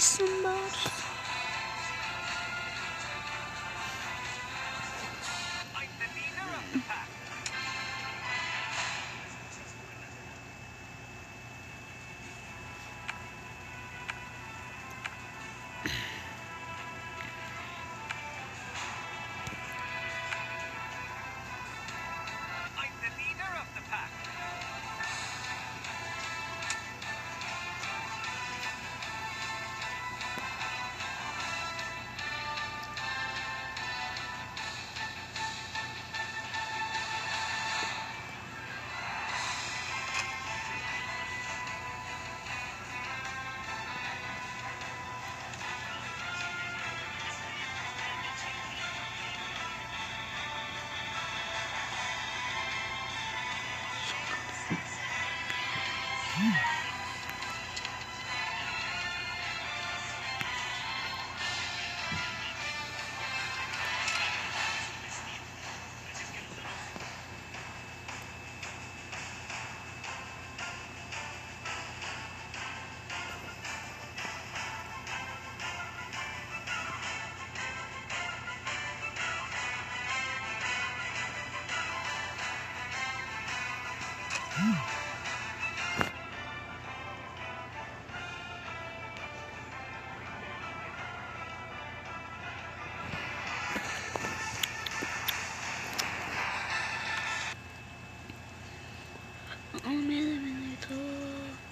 Somebody. Oh, me deben de todo.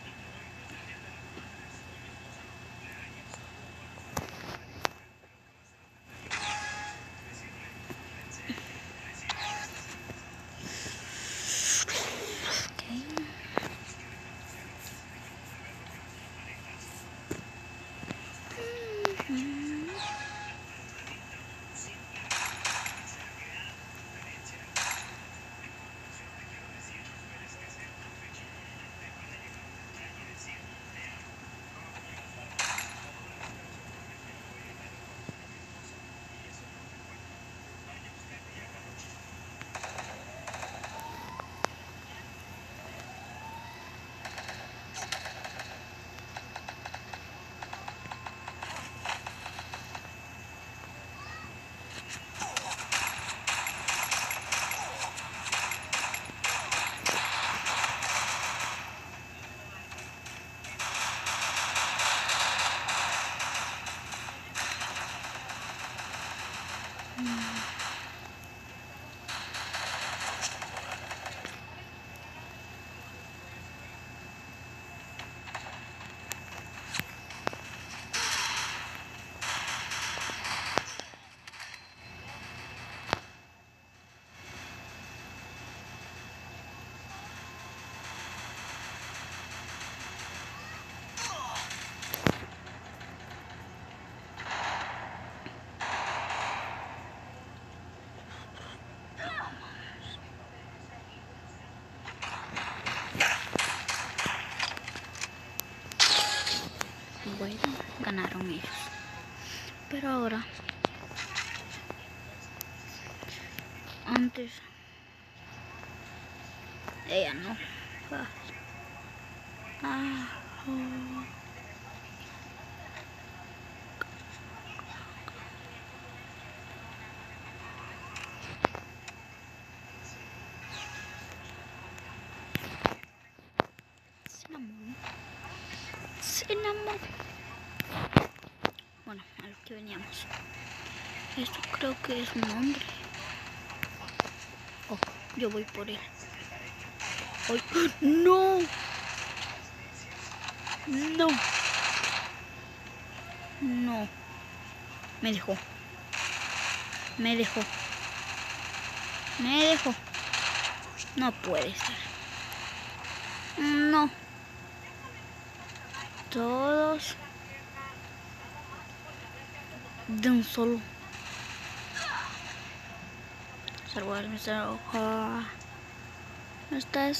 Bueno, ganaron ellos. Pero ahora, antes, ella no. Cinnamon. Bueno, a lo que veníamos. Esto creo que es un hombre. Oh, yo voy por él. ¡Ay! ¡No! ¡No! ¡No! Me dejó. Me dejó. Me dejó. No puede ser. No. Todos de un solo. Salvarme esa hoja. Estás.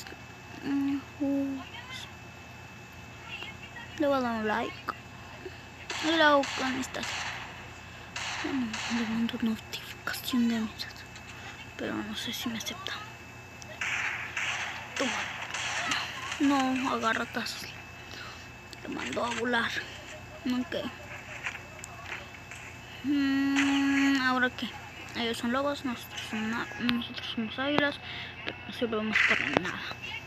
Le voy a dar un like. Hello, ¿cómo estás? Bueno, le mando notificación de amistad, pero no sé si me acepta. Toma. No, agarra tazos. Le mando a volar. Ok. ¿Ahora qué? Ellos son lobos, nosotros somos águilas, pero no sirvemos para nada.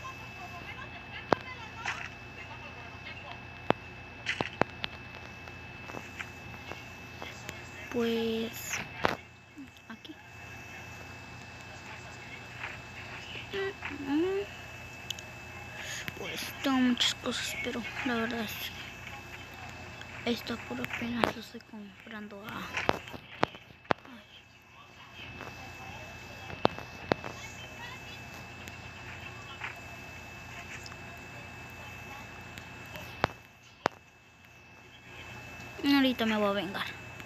Pues aquí. Pues tengo muchas cosas, pero la verdad es que esto por apenas lo estoy comprando a... Ahorita me voy a vengar.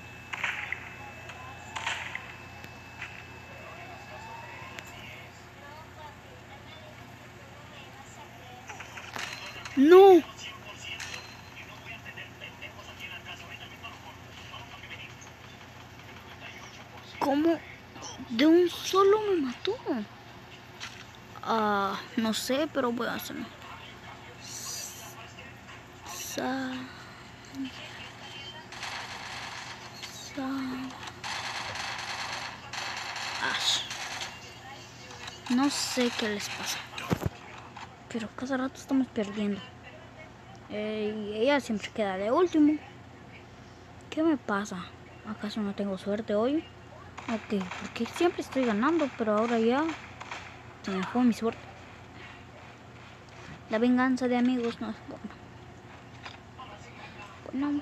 ¡No! ¿Cómo? De un solo me mató. No sé, pero voy a hacerlo. No sé qué les pasa, pero cada rato estamos perdiendo. Y ella siempre queda de último. ¿Qué me pasa? ¿Acaso no tengo suerte hoy? Ok, porque siempre estoy ganando, pero ahora ya se me fue mi suerte. La venganza de amigos no es buena. Bueno,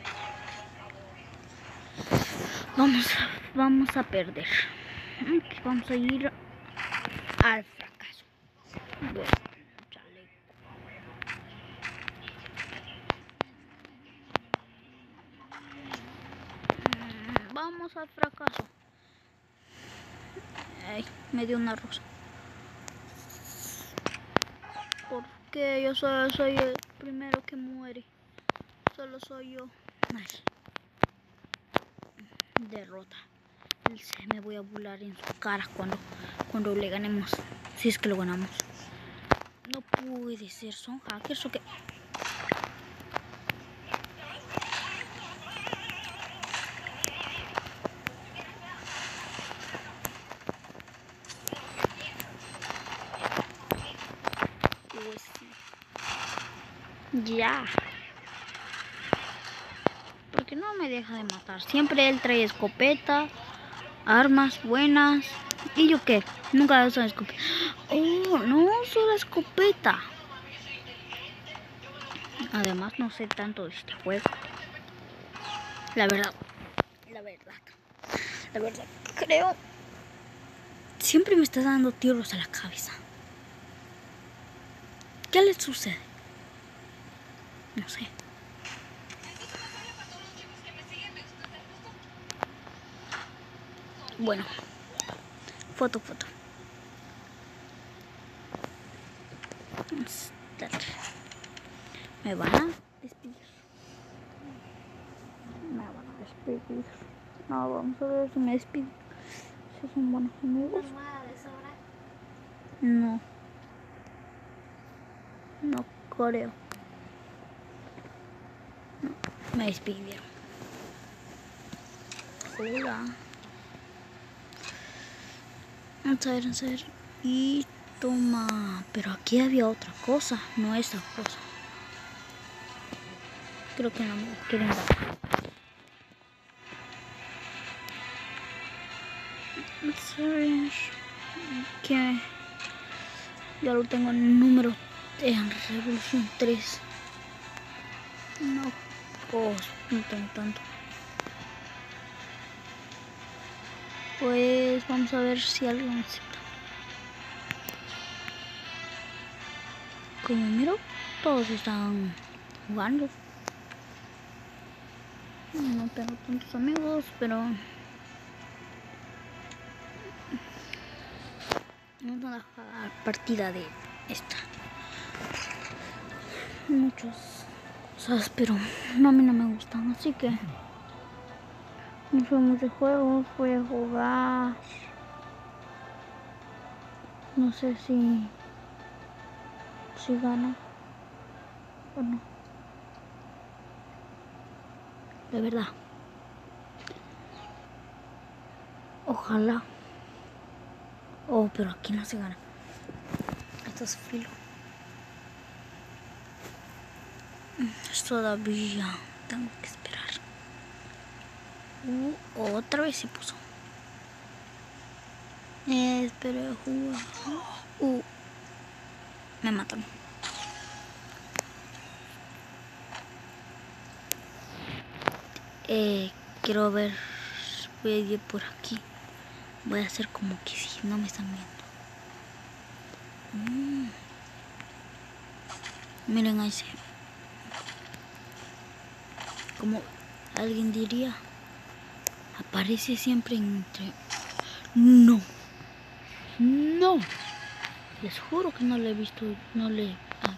vamos a perder. Vamos a ir al fracaso. Bueno, chale. Vamos al fracaso. Ay, me dio una rosa. Porque yo solo soy el primero que muere. Solo soy yo. Ay. Derrota. Me voy a burlar en su cara cuando le ganemos. Si es que lo ganamos. No puede ser. ¿Son hackers o qué? Pues sí. Ya. Porque no me deja de matar. Siempre él trae escopeta, armas buenas. ¿Y yo qué? Nunca uso escopeta. Oh, no uso la escopeta. Además no sé tanto de este juego. La verdad, creo. Siempre me está dando tiros a la cabeza. ¿Qué le sucede? No sé. Bueno, foto. Me van a despedir. No, vamos a ver si me despiden. Si son buenos amigos. No creo. No, me despidieron. Hola. Vamos a ver. Y toma. Pero aquí había otra cosa, no esa cosa. Creo que no me quieren dar. Vamos a ver. Que ya lo tengo en el número en Revolución 3. No tengo tanto. Pues vamos a ver si alguien acepta. Como miro, todos están jugando. No tengo tantos amigos, pero vamos a jugar partida de esta. Muchas cosas, pero a mí no me gustan, así que no soy muchos juegos. Voy a jugar. No sé si gano o no. De verdad. Ojalá. Oh, pero aquí no se gana. Esto es filo. Todavía tengo que esperar. Otra vez se puso. Espera, me matan. Quiero ver. Voy a ir por aquí. Voy a hacer como que si no me están viendo. Miren a ese. Como alguien diría, aparece siempre entre... No. No. Les juro que no le he visto. No le...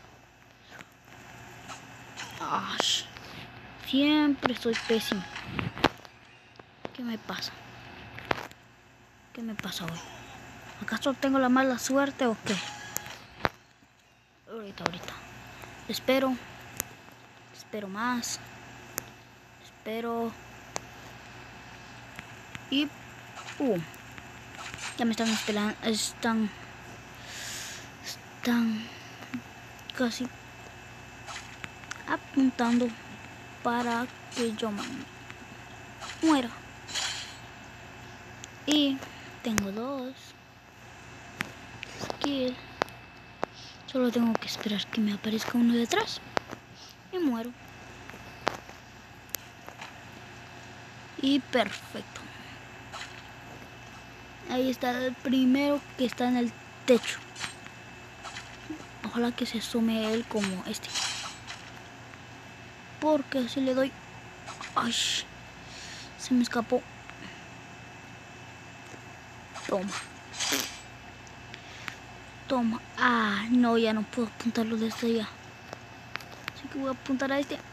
Siempre soy pésimo. ¿Qué me pasa? ¿Qué me pasa hoy? ¿Acaso tengo la mala suerte o qué? Ahorita. Espero más. Espero. Y... ya me están esperando. Están casi apuntando para que yo muera. Y tengo 2 skills. Solo tengo que esperar que me aparezca uno detrás y muero. Y perfecto. Ahí está el primero que está en el techo. Ojalá que se sume él como este. Porque así le doy. Ay, se me escapó. Toma. Ah, no, ya no puedo apuntarlo desde allá. Así que voy a apuntar a este.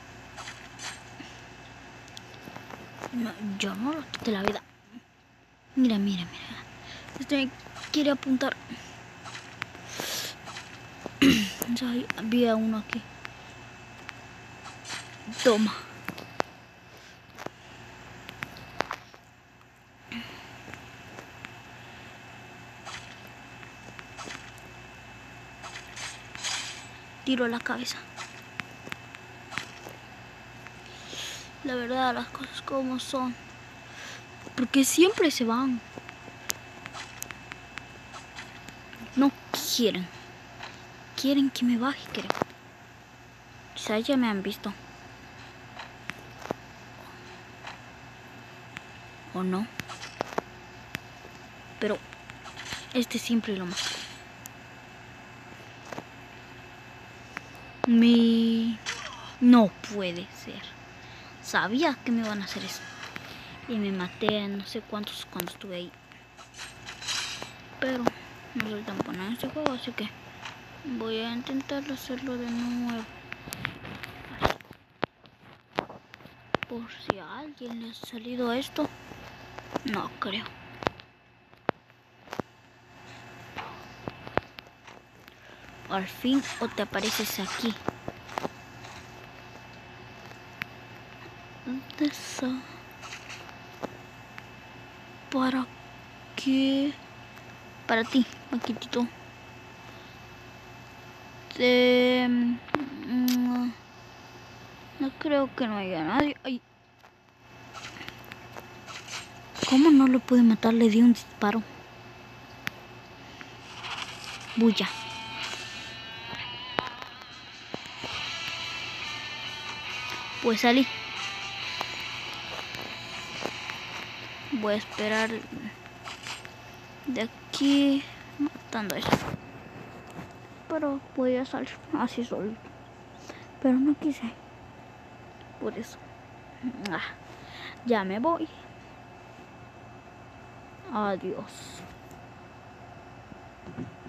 No, yo no lo quité la vida. Mira. Este quiere apuntar. Había uno aquí. Toma. Tiro a la cabeza. La verdad, las cosas como son. Porque siempre se van. No quieren. Quieren que me baje, creo. Quizás ya me han visto. O no. Pero este siempre lo mata. No puede ser. Sabía que me iban a hacer eso. Y me maté no sé cuántos cuando estuve ahí. Pero no soy tan buena en este juego, así que voy a intentar hacerlo de nuevo. Por si a alguien le ha salido esto. No creo. Al fin o te apareces aquí. ¿Para qué? Para ti, Paquitito. No creo que no haya nadie. Ay. ¿Cómo no lo pude matar? Le di un disparo. Bulla. Pues salí. Voy a esperar de aquí matando a eso. Pero voy a salir así solo. Pero no quise. Por eso. Ya me voy. Adiós.